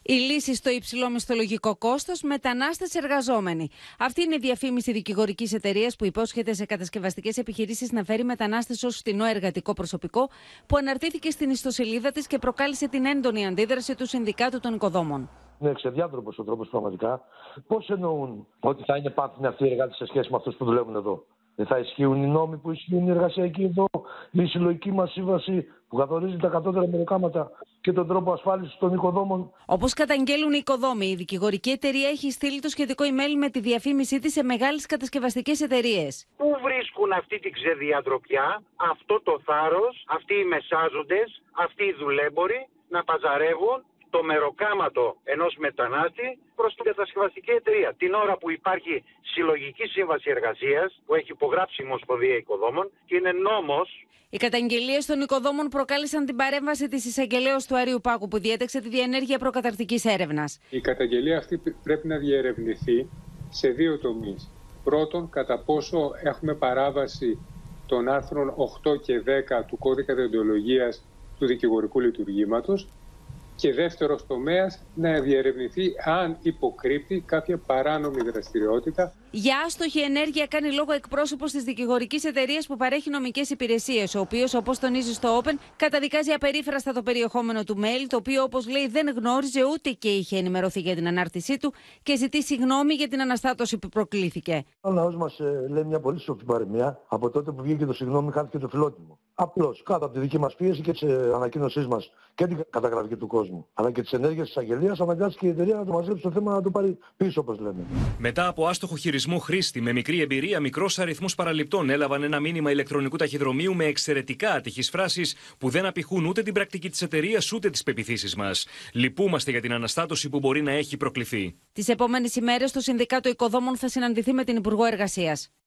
Η λύση στο υψηλό μισθολογικό κόστος, μετανάστες εργαζόμενοι. Αυτή είναι η διαφήμιση δικηγορικής εταιρείας που υπόσχεται σε κατασκευαστικές επιχειρήσεις να φέρει μετανάστες ως φτηνό εργατικό προσωπικό, που αναρτήθηκε στην ιστοσελίδα της και προκάλεσε την έντονη αντίδραση του Συνδικάτου των Οικοδόμων. Είναι εξεδιάντροπος ο τρόπος πραγματικά. Πώς εννοούν ότι θα είναι πάθηνοι αυτοί οι εργάτες σε σχέση με αυτούς που δουλεύουν εδώ? Δεν θα ισχύουν οι νόμοι που ισχύουν οι εργασιακοί εδώ, η συλλογική μας σύμβαση που καθορίζει τα κατώτερα μεροκάματα και τον τρόπο ασφάλισης των οικοδόμων? Όπως καταγγέλουν οι οικοδόμοι, η δικηγορική εταιρεία έχει στείλει το σχετικό email με τη διαφήμισή της σε μεγάλες κατασκευαστικές εταιρείες. Πού βρίσκουν αυτή την ξεδιατροπιά, αυτό το θάρρος, αυτοί οι μεσάζοντες, αυτοί οι δουλέμποροι να παζαρεύουν το μεροκάματο ενός μετανάστη προς την κατασκευαστική εταιρεία? Την ώρα που υπάρχει συλλογική σύμβαση εργασίας που έχει υπογράψει η Ομοσπονδία Οικοδόμων και είναι νόμος. Οι καταγγελίες των οικοδόμων προκάλεσαν την παρέμβαση της εισαγγελέως του Αριού Πάγου, που διέταξε τη διενέργεια προκαταρκτικής έρευνας. Η καταγγελία αυτή πρέπει να διερευνηθεί σε δύο τομείς. Πρώτον, κατά πόσο έχουμε παράβαση των άρθρων 8 και 10 του Κώδικα Δεοντολογίας του Δικηγορικού Λειτουργήματος. Και δεύτερος τομέας, να διερευνηθεί αν υποκρύπτει κάποια παράνομη δραστηριότητα. Για άστοχη ενέργεια κάνει λόγο εκπρόσωπος της δικηγορικής εταιρείας που παρέχει νομικές υπηρεσίες, ο οποίος, όπως τονίζει στο Open, καταδικάζει απερίφραστα το περιεχόμενο του mail, το οποίο, όπως λέει, δεν γνώριζε ούτε και είχε ενημερωθεί για την ανάρτησή του, και ζητεί συγγνώμη για την αναστάτωση που προκλήθηκε. Ο λαός μας λέει μια πολύ σοφή παροιμία. Από τότε που βγήκε το συγγνώμη, χάθηκε το φιλότιμο. Απλώς κάτω από τη δική μας πίεση και της ανακοίνωσής μας και την καταγραφή του κόσμου, αλλά και τις ενέργειες της αγγελίας, αναγκάστηκε η εταιρεία να το μαζέψει το θέμα, να το πάρει πίσω, όπως λέμε. Μετά από άστοχο χειρισμό χρήστη με μικρή εμπειρία, μικρός αριθμός παραληπτών έλαβαν ένα μήνυμα ηλεκτρονικού ταχυδρομείου με εξαιρετικά ατυχείς φράσεις που δεν απηχούν ούτε την πρακτική της εταιρείας ούτε τις πεποιθήσεις μας. Λυπούμαστε για την αναστάτωση που μπορεί να έχει προκληθεί. Τις επόμενες ημέρες το Συνδικάτο Οικοδόμων θα συναντηθεί με την Υπουργό Εργασίας.